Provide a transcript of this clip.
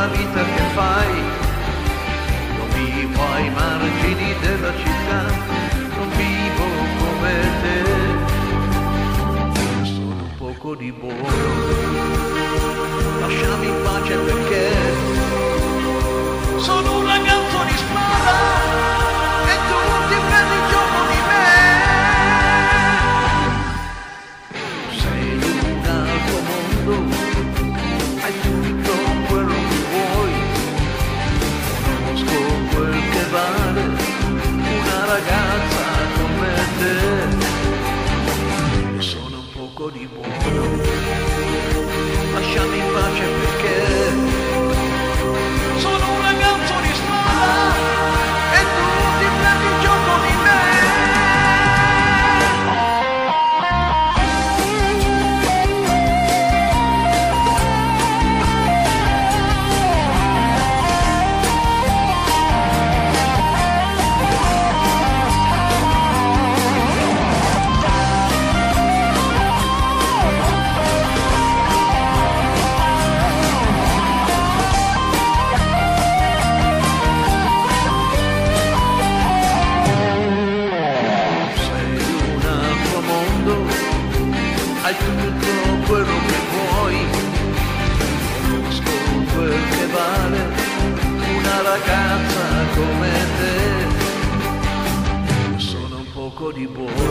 la vita che fai, io vivo ai margini della città, non vivo come te, sono un poco di buono, lasciami in pace perché sono un ragazzo di strada e tu ti prendi gioco di me. Sei in un altro mondo, hai tutto quello che vuoi, conosco quel che vale una ragazza come te, e sono un poco di buono, lasciami in pace perché sono un ragazzo di strada e tu ti prendi gioco di me. Hai tutto quello che vuoi, conosco quel che vale una ragazza come te, sono un poco di buono.